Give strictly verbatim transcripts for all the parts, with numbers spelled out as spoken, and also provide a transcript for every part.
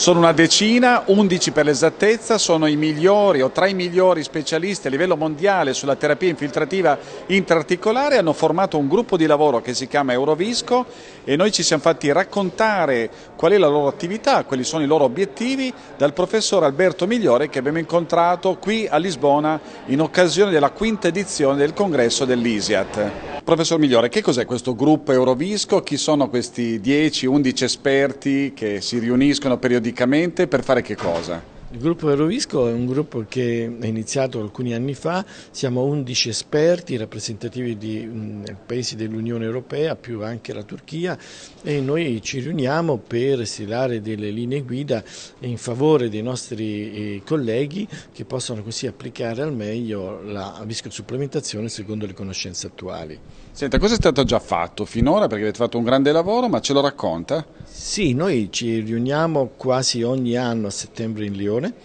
Sono una decina, undici per l'esattezza, sono i migliori o tra i migliori specialisti a livello mondiale sulla terapia infiltrativa intraarticolare. Hanno formato un gruppo di lavoro che si chiama Eurovisco e noi ci siamo fatti raccontare qual è la loro attività, quali sono i loro obiettivi dal professor Alberto Migliore, che abbiamo incontrato qui a Lisbona in occasione della quinta edizione del congresso dell'ISIAT. Professor Migliore, che cos'è questo gruppo Eurovisco? Chi sono questi dieci undici esperti che si riuniscono periodicamente per fare che cosa? Il gruppo Eurovisco è un gruppo che è iniziato alcuni anni fa, siamo undici esperti rappresentativi di mh, paesi dell'Unione Europea, più anche la Turchia, e noi ci riuniamo per stilare delle linee guida in favore dei nostri eh, colleghi che possano così applicare al meglio la viscosupplementazione secondo le conoscenze attuali. Senta, cosa è stato già fatto finora? Perché avete fatto un grande lavoro, ma ce lo racconta? Sì, noi ci riuniamo quasi ogni anno a settembre in Lione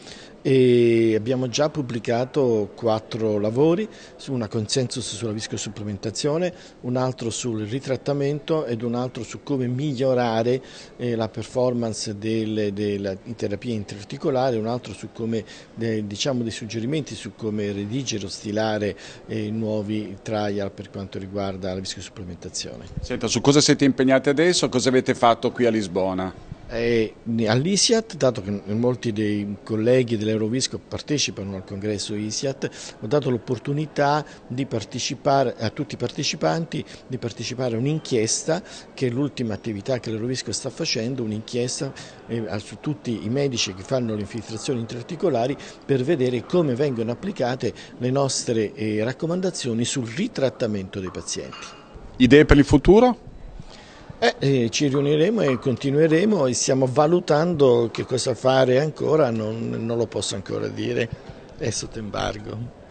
e abbiamo già pubblicato quattro lavori, su una consensus sulla viscosupplementazione, un altro sul ritrattamento ed un altro su come migliorare eh, la performance delle, della terapia intraarticolare, un altro su come, de, diciamo dei suggerimenti su come redigere o stilare eh, nuovi trial per quanto riguarda la viscosupplementazione. Senta, su cosa siete impegnati adesso? Cosa avete fatto qui a Lisbona? All'ISIAT, dato che molti dei colleghi dell'Eurovisco partecipano al congresso ISIAT, ho dato l'opportunità di partecipare a tutti i partecipanti di partecipare a un'inchiesta, che è l'ultima attività che l'Eurovisco sta facendo, un'inchiesta eh, su tutti i medici che fanno le infiltrazioni intraarticolari per vedere come vengono applicate le nostre eh, raccomandazioni sul ritrattamento dei pazienti. Idee per il futuro? Eh, eh, ci riuniremo e continueremo e stiamo valutando che cosa fare ancora, non, non lo posso ancora dire, è sotto embargo.